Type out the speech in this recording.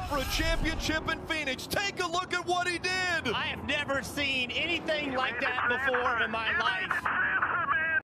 for a championship in Phoenix. Take a look at what he did. I have never seen anything like that before in my life.